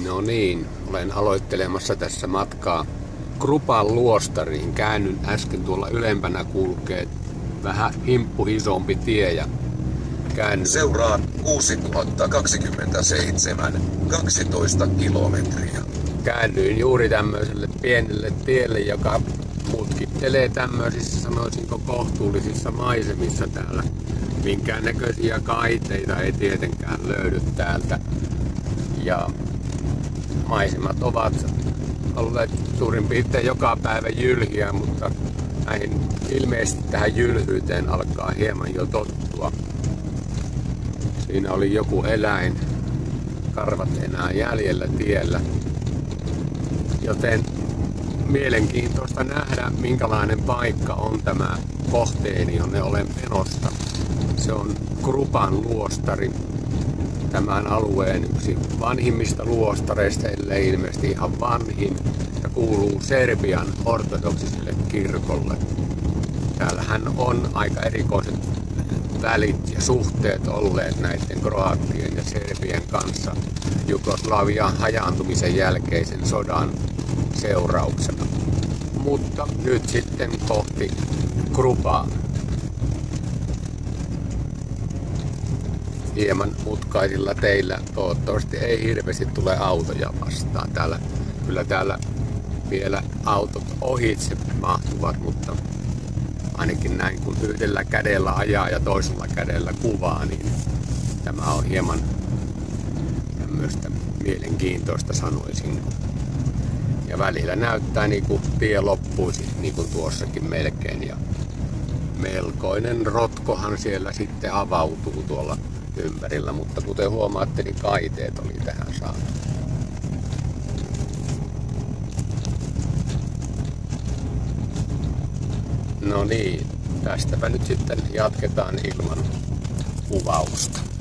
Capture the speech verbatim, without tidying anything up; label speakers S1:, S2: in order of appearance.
S1: No niin, olen aloittelemassa tässä matkaa Krupan luostariin. Käännyn äsken tuolla ylempänä kulkee vähän himppu isompi tie ja käännyn.
S2: Seuraa kuusituhatta kaksikymmentäseitsemän, kaksitoista kilometriä.
S1: Käännyin juuri tämmöiselle pienelle tielle, joka mutkittelee tämmöisissä, sanoisinko, kohtuullisissa maisemissa täällä. Minkään näköisiä kaiteita ei tietenkään löydy täältä. Ja maisemat ovat olleet suurin piirtein joka päivä jylhiä, mutta näihin ilmeisesti tähän jylhyyteen alkaa hieman jo tottua. Siinä oli joku eläin, karvat enää jäljellä tiellä. Joten mielenkiintoista nähdä, minkälainen paikka on tämä kohteeni, jonne olen menossa. Se on Krupan luostari, tämän alueen yksi vanhimmista luostareista, ellei ilmeisesti ihan vanhin, ja kuuluu Serbian ortodoksiselle kirkolle. Täällähän on aika erikoiset välit ja suhteet olleet näiden kroattien ja serbien kanssa Jugoslavian hajaantumisen jälkeisen sodan seurauksena. Mutta nyt sitten kohti Krupaa. Hieman mutkaisilla teillä toivottavasti ei hirveästi tule autoja vastaan. Täällä, kyllä täällä vielä autot ohitse mahtuvat, mutta ainakin näin kun yhdellä kädellä ajaa ja toisella kädellä kuvaa, niin tämä on hieman tämmöistä mielenkiintoista, sanoisin. Ja välillä näyttää niin kuin tie loppuisi, niin kuin tuossakin melkein. Ja melkoinen rotkohan siellä sitten avautuu tuolla ympärillä, mutta kuten huomaatte, niin kaiteet oli tähän saatu. No niin, tästäpä nyt sitten jatketaan ilman kuvausta.